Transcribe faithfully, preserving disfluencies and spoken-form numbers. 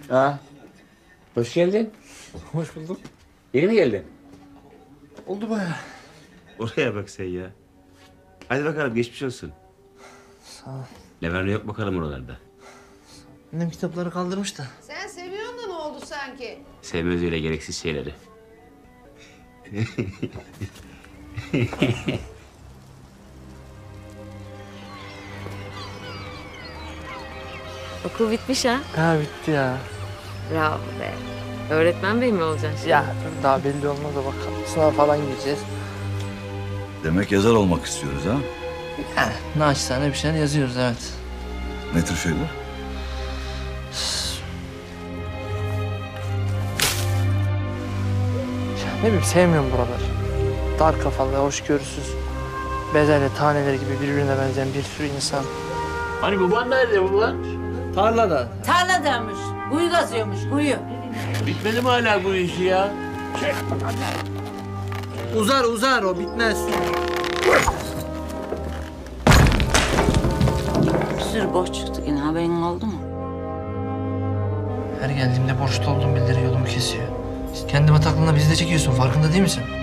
Ha. Hoş geldin. Hoş bulduk. Yeni mi geldin? Oldu bayağı. Oraya bak sen ya. Hadi bakalım geçmiş olsun. Sağ ol. Ne var ne yok bakalım oralarda. Annem kitapları kaldırmış da. Sen seviyorsun da ne oldu sanki? Sevmez öyle gereksiz şeyleri. Okul bitmiş ha. Ha bitti ya. Bravo be. Öğretmen bey mi olacaksın? Ya daha belli olmaz da bakalım. Sınava falan gireceğiz. Demek yazar olmak istiyoruz ha? Ha, naçizane bir şeyler yazıyoruz evet. Ne tür şeyler? Ya, ne bileyim sevmiyorum buraları. Dar kafalı, hoşgörüsüz, bezelye taneleri gibi birbirine benzeyen bir sürü insan. Hani baban nerede baban? Tarlada. Tarladaymış. Kuyu kazıyormuş kuyu. Bitmedi mi hala bu işi ya? Uzar uzar o bitmez. Bir sürü borç çıktı yine haberin oldu mu? Her geldiğimde borçlu olduğum bildiri yolumu kesiyor. Kendi bataklığına bizi de çekiyorsun farkında değil misin?